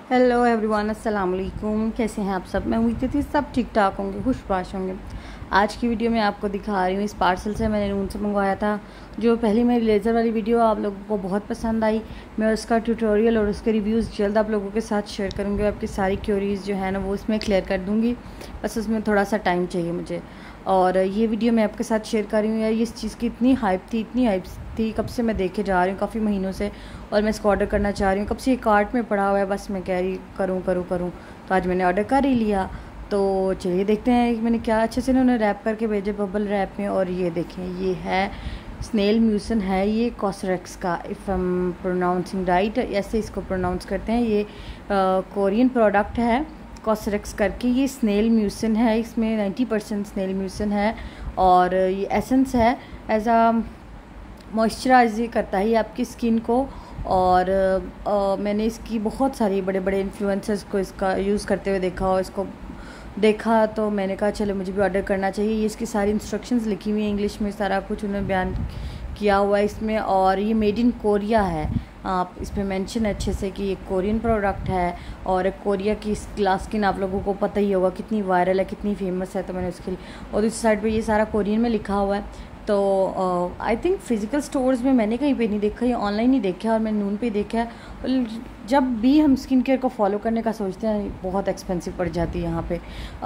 Hello everyone, अस्सलाम वालेकुम। कैसे हैं आप सब? मैं उम्मीद करती हूँ सब ठीक ठाक होंगे, खुशबाश होंगे। आज की वीडियो में आपको दिखा रही हूँ इस पार्सल से मैंने नून से मंगवाया था। जो पहली मेरी लेज़र वाली वीडियो आप लोगों को बहुत पसंद आई। मैं उसका ट्यूटोरियल और उसके रिव्यूज़ जल्द आप लोगों के साथ शेयर करूँगी। आपकी सारी क्यूरीज जो है ना वो उसमें क्लियर कर दूँगी, बस उसमें थोड़ा सा टाइम चाहिए मुझे। और ये वीडियो मैं आपके साथ शेयर कर रही हूँ यार, ये इस चीज़ की इतनी हाइप थी, कब से मैं देखे जा रही हूँ काफ़ी महीनों से, और मैं इसको ऑर्डर करना चाह रही हूँ। कब से ये कार्ट में पड़ा हुआ है, बस मैं कह रही करूँ तो आज मैंने ऑर्डर कर ही लिया। तो चलिए देखते हैं कि मैंने क्या अच्छे से उन्होंने रैप करके भेजे बबल रैप में। और ये देखें, ये है स्नेल म्यूसन है, ये कॉसरेक्स का, if I am pronouncing right, ऐसे इसको प्रोनाउंस करते हैं। ये कोरियन प्रोडक्ट है कॉसरेक्स करके। ये स्नेल म्यूसन है, इसमें 90% स्नेल म्यूसन है। और ये एसेंस है, एज आ मॉइस्चराइज करता है ये आपकी स्किन को। और मैंने इसकी बहुत सारी बड़े बड़े इन्फ्लुएंसर्स को इसका यूज़ करते हुए देखा, और इसको देखा तो मैंने कहा चलो मुझे भी ऑर्डर करना चाहिए। ये इसकी सारी इंस्ट्रक्शंस लिखी हुई हैं इंग्लिश में, सारा कुछ उन्होंने बयान किया हुआ है इसमें। और ये मेड इन कोरिया है, आप इसमें मेंशन है अच्छे से कि ये कोरियन प्रोडक्ट है। और कोरिया की ग्लास स्किन आप लोगों को पता ही होगा कितनी वायरल है, कितनी फेमस है, तो मैंने उसके लिए। और इस साइड पे ये सारा कोरियन में लिखा हुआ है। तो आई थिंक फ़िज़िकल स्टोर्स में मैंने कहीं पे नहीं देखा, ये ऑनलाइन ही देखा है, और मैंने नून पे देखा है। और जब भी हम स्किन केयर को फॉलो करने का सोचते हैं बहुत एक्सपेंसिव पड़ जाती है यहाँ पे।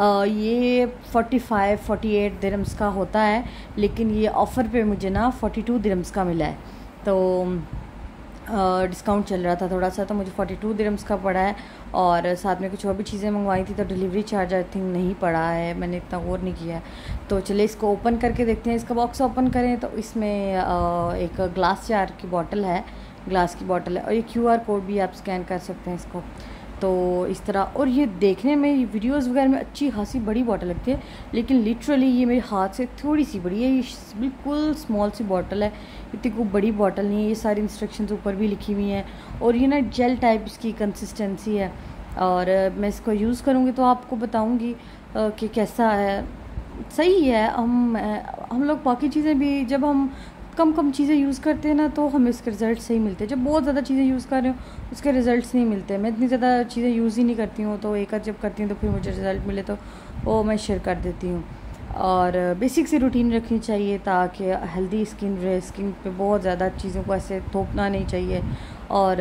ये 45-48 दिरहम्स का होता है, लेकिन ये ऑफ़र पे मुझे ना 42 दिरहम्स का मिला है। तो डिस्काउंट चल रहा था थोड़ा सा, तो मुझे 42 दिरहम्स का पड़ा है। और साथ में कुछ और भी चीज़ें मंगवाई थी, तो डिलीवरी चार्ज आई थिंक नहीं पड़ा है, मैंने इतना गौर नहीं किया है। तो चलिए इसको ओपन करके देखते हैं। इसका बॉक्स ओपन करें तो इसमें एक ग्लास जार की बॉटल है, ग्लास की बॉटल है। और ये QR कोड भी आप स्कैन कर सकते हैं इसको, तो इस तरह। और ये देखने में वीडियोस वगैरह में अच्छी खासी बड़ी बॉटल लगती है, लेकिन लिटरली ये मेरे हाथ से थोड़ी सी बड़ी है। ये बिल्कुल स्मॉल सी बॉटल है, इतनी कोई बड़ी बॉटल नहीं है। ये सारी इंस्ट्रक्शंस ऊपर भी लिखी हुई हैं। और ये ना जेल टाइप इसकी कंसिस्टेंसी है। और मैं इसको यूज़ करूँगी तो आपको बताऊँगी कि कैसा है। सही है। हम लोग बाकी चीज़ें भी जब हम कम चीज़ें यूज़ करते हैं ना, तो हमें इसके रिज़ल्ट सही मिलते हैं। जब बहुत ज़्यादा चीज़ें यूज़ कर रहे हो उसके रिज़ल्ट्स नहीं मिलते। मैं इतनी ज़्यादा चीज़ें यूज़ ही नहीं करती हूँ, तो एक आध जब करती हूँ तो फिर मुझे रिज़ल्ट मिले तो वो मैं शेयर कर देती हूँ। और बेसिक सी रूटीन रखनी चाहिए ताकि हेल्दी स्किन रहे। स्किन पे बहुत ज़्यादा चीज़ों को ऐसे थोपना नहीं चाहिए। और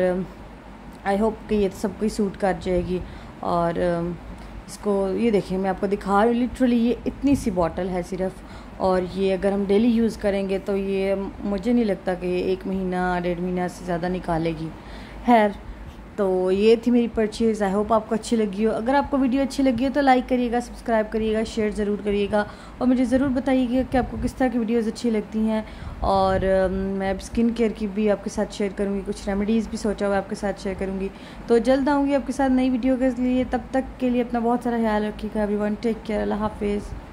आई होप कि ये सबको सूट कर जाएगी। और इसको ये देखिए, मैं आपको दिखा रही हूँ, लिटरली ये इतनी सी बॉटल है सिर्फ। और ये अगर हम डेली यूज़ करेंगे तो ये मुझे नहीं लगता कि 1 महीना 1.5 महीना से ज़्यादा निकालेगी। खैर, तो ये थी मेरी परचेज़। आई होप आपको अच्छी लगी हो। अगर आपको वीडियो अच्छी लगी हो तो लाइक करिएगा, सब्सक्राइब करिएगा, शेयर ज़रूर करिएगा। और मुझे ज़रूर बताइएगा कि आपको किस तरह की वीडियोज़ अच्छी लगती हैं। और मैं स्किन केयर की भी आपके साथ शेयर करूँगी, कुछ रेमेडीज़ भी सोचा हुआ आपके साथ शेयर करूँगी। तो जल्द आऊँगी आपके साथ नई वीडियो के लिए। तब तक के लिए अपना बहुत सारा ख्याल रखिएगा एवरीवन। टेक केयर, अल्लाह हाफिज़।